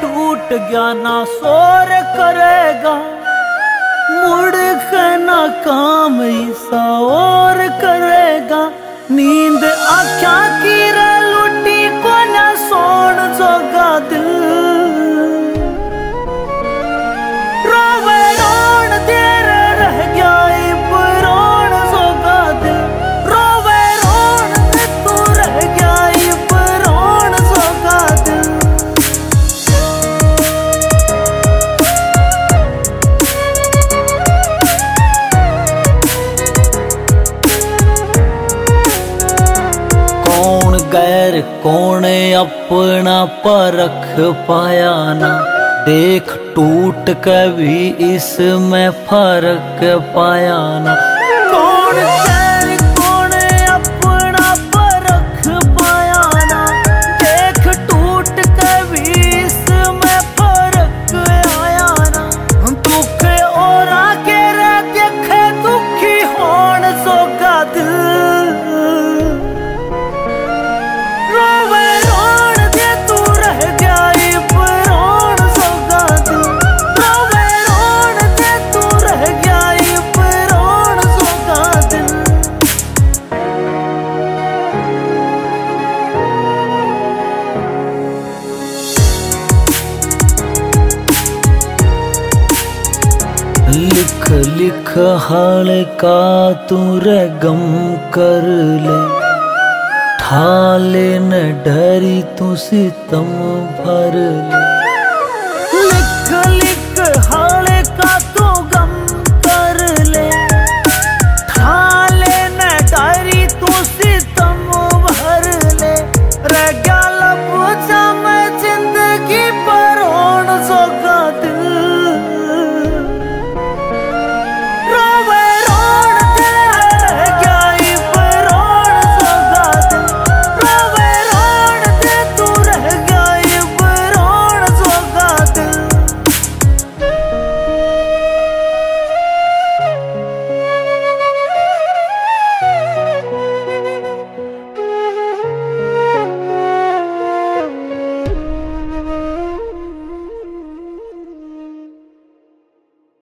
टूट गया ना शोर करेगा, मुड़ के ना काम ऐसा और करेगा। नींद आख्या की रे लुटी को ना सोन जोगा दिल, रोवे रोन तेरे रह गया इब रोन जोगा दिल, रोवे रोन ते तू रह गया इब रोन जोगा दिल। कौन गैर कौन अपना परख पाया ना, देख टूट के भी इसमें फर्क पाया ना। कौन गैर कौन अपना परख पाया ना, देख टूट के भी इसमें फर्क आया ना। दुख और आगे रे देखे दुखी होन जोगा दिल, रोवे रोन दे तू रह गया इब रोन जोगा दिल, रोवे रोन दे तू रह गया इब रोन जोगा दिल। लिख लिख हाल का तू रे गम कर ले, ठाले न डरी तू सितम भर ले।